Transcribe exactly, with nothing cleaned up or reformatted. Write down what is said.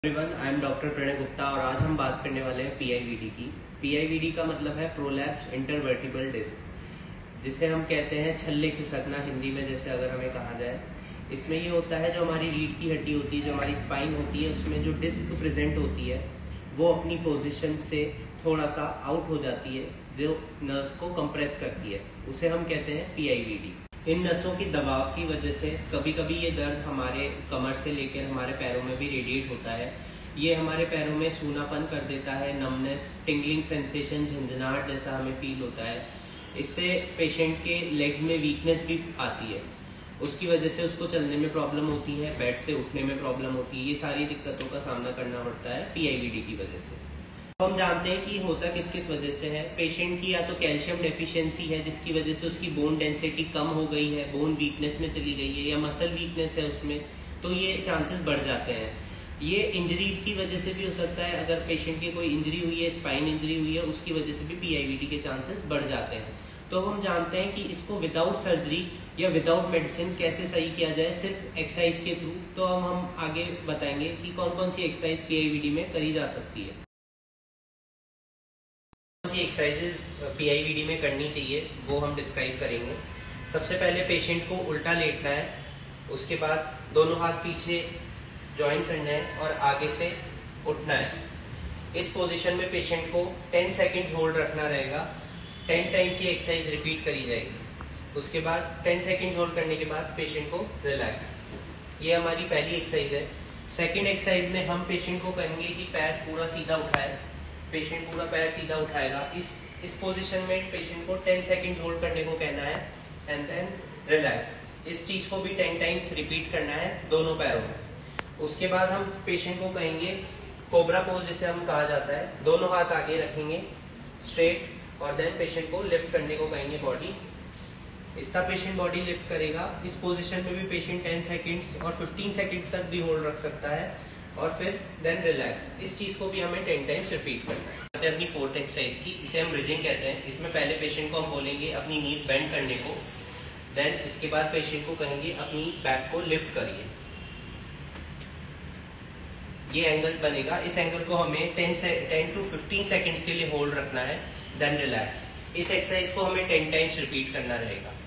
Everyone, I am doctor Pranay Gupta और आज हम बात करने वाले हैं पीआईवीडी की। पीआईवीडी का मतलब है प्रोलैप्स इंटरवर्टिब्रल डिस्क, जिसे हम कहते हैं छल्ले खिसकना हिंदी में, जैसे अगर हमें कहा जाए। इसमें ये होता है, जो हमारी रीढ़ की हड्डी होती है, जो हमारी स्पाइन होती है, उसमें जो डिस्क प्रेजेंट होती है वो अपनी पोजिशन से थोड़ा सा आउट हो जाती है, जो नर्व को कंप्रेस करती है, उसे हम कहते हैं पीआईवीडी। इन नसों की दबाव की वजह से कभी कभी ये दर्द हमारे कमर से लेकर हमारे पैरों में भी रेडिएट होता है। ये हमारे पैरों में सूनापन कर देता है, नमनेस, टिंगलिंग सेंसेशन, झंझनाहट जैसा हमें फील होता है। इससे पेशेंट के लेग्स में वीकनेस भी आती है, उसकी वजह से उसको चलने में प्रॉब्लम होती है, बेड से उठने में प्रॉब्लम होती है। ये सारी दिक्कतों का सामना करना पड़ता है पीआईवीडी की वजह से। हम जानते हैं कि होता किस किस वजह से है। पेशेंट की या तो कैल्शियम डेफिशिएंसी है, जिसकी वजह से उसकी बोन डेंसिटी कम हो गई है, बोन वीकनेस में चली गई है, या मसल वीकनेस है उसमें, तो ये चांसेस बढ़ जाते हैं। ये इंजरी की वजह से भी हो सकता है, अगर पेशेंट की कोई इंजरी हुई है, स्पाइन इंजरी हुई है, उसकी वजह से भी पीआईवीडी के चांसेस बढ़ जाते हैं। तो हम जानते हैं कि इसको विदाउट सर्जरी या विदाउट मेडिसिन कैसे सही किया जाए, सिर्फ एक्सरसाइज के थ्रू। तो हम हम आगे बताएंगे कि कौन कौन सी एक्सरसाइज पीआईवीडी में करी जा सकती है। कौन सी एक्सरसाइजेज पीआईवीडी में करनी चाहिए वो हम डिस्क्राइब करेंगे। सबसे पहले पेशेंट को उल्टा लेटना है, उसके बाद दोनों हाथ पीछे जॉइन करना है और आगे से उठना है। इस पोजीशन में पेशेंट को टेन सेकेंड्स होल्ड रखना रहेगा। टेन टाइम्स ये एक्सरसाइज रिपीट करी जाएगी। उसके बाद टेन सेकेंड्स होल्ड करने के बाद पेशेंट को रिलैक्स। ये हमारी पहली एक्सरसाइज है। सेकेंड एक्सरसाइज में हम पेशेंट को कहेंगे कि पैर पूरा सीधा उठाए। पेशेंट पूरा पैर सीधा उठाएगा। इस इस पोजीशन में पेशेंट को टेन सेकेंड्स होल्ड करने को कहना है एंड देन रिलैक्स। इस चीज को भी टेन टाइम्स रिपीट करना है दोनों पैरों में। उसके बाद हम पेशेंट को कहेंगे कोबरा पोज, जिसे हम कहा जाता है। दोनों हाथ आगे रखेंगे स्ट्रेट और देन पेशेंट को लिफ्ट करने को कहेंगे बॉडी। इतना पेशेंट बॉडी लिफ्ट करेगा। इस पोजीशन में भी पेशेंट टेन सेकेंड्स और फिफ्टीन सेकेंड्स तक भी होल्ड रख सकता है और फिर देन रिलैक्स। इस चीज को भी हमें टेन टाइम्स रिपीट करना है। अपनी फोर्थ एक्सरसाइज की, इसे हम ब्रिजिंग कहते हैं। इसमें पहले पेशेंट को हम बोलेंगे अपनी नीज बेंड करने को, देन इसके बाद पेशेंट को कहेंगे अपनी बैक को लिफ्ट करिए। ये एंगल बनेगा। इस एंगल को हमें टेन से टेन टू फिफ्टीन सेकेंड्स के लिए होल्ड रखना है, देन रिलैक्स। इस एक्सरसाइज को हमें टेन टाइम्स रिपीट करना रहेगा।